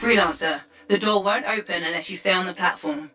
Freelancer, the door won't open unless you stay on the platform.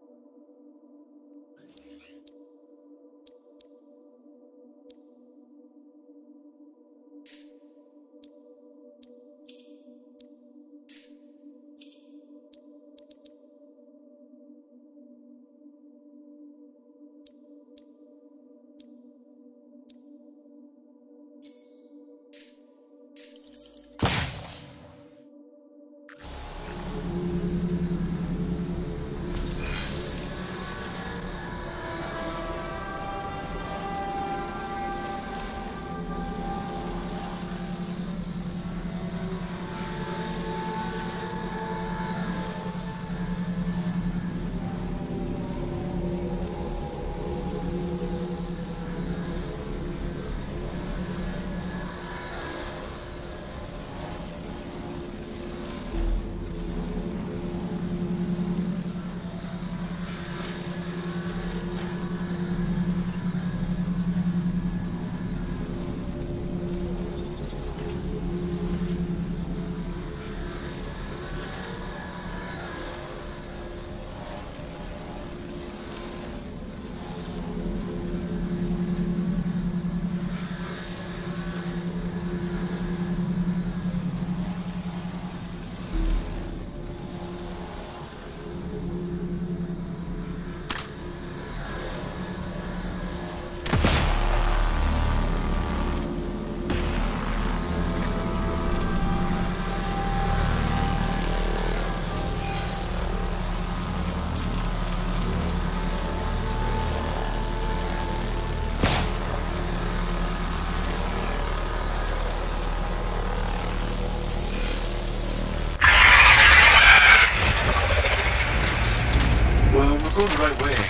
Going the right way.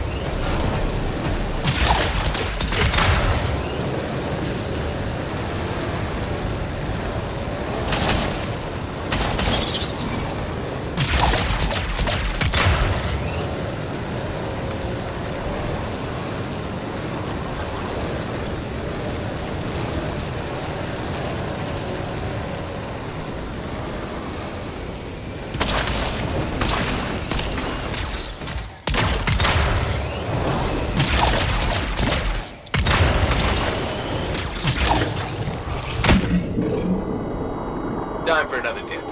Time for another dip.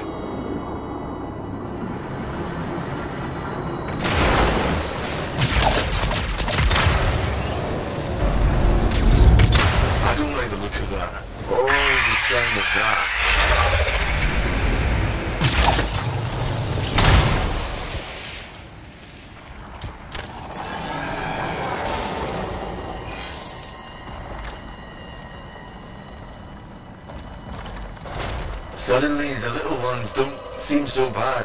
I don't like the look of that. Always the sound of that. Suddenly, the little ones don't seem so bad.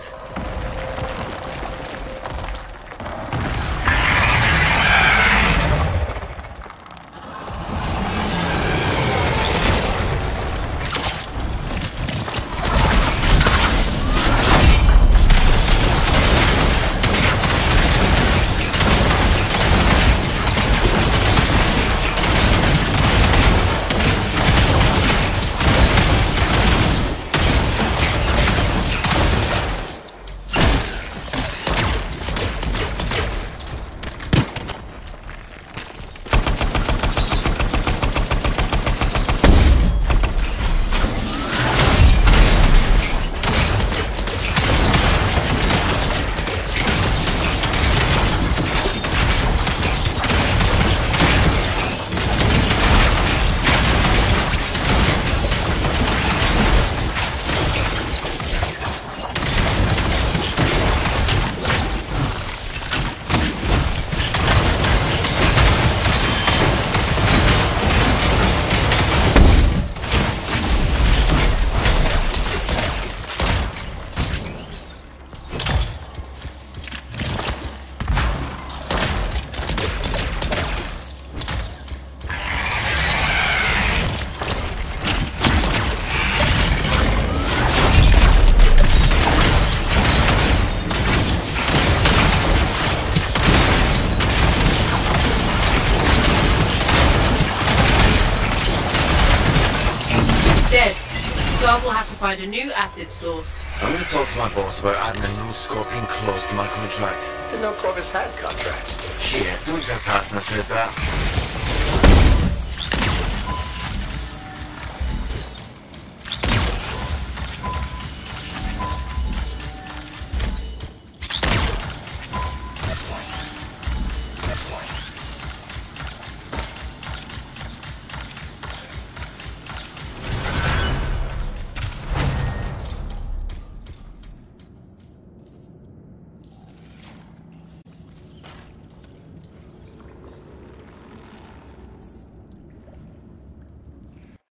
Stars will have to find a new acid source. I'm gonna talk to my boss about adding a new Scorpion clause to my contract. Didn't know Corvus had contracts. Shit, don't tell Tassner said that.